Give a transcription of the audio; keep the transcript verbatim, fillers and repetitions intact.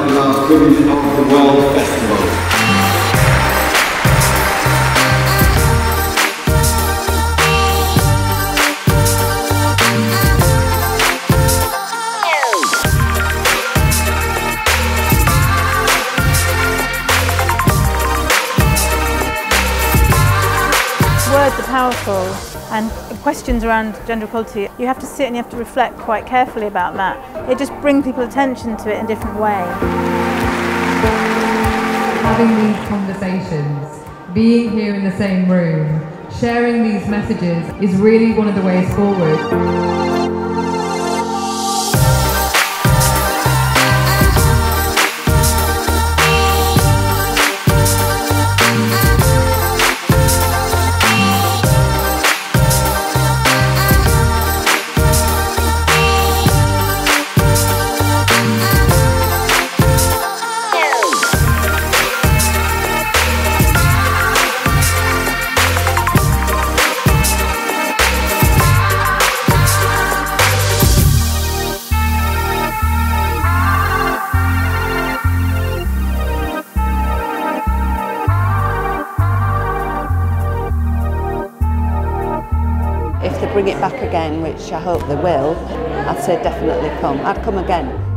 at the last Women of the World Festival. Words are powerful, and questions around gender equality, you have to sit and you have to reflect quite carefully about that. It just brings people attention to it in a different way. Having these conversations, being here in the same room, sharing these messages is really one of the ways forward. If they bring it back again, which I hope they will, I'd say definitely come. I'd come again.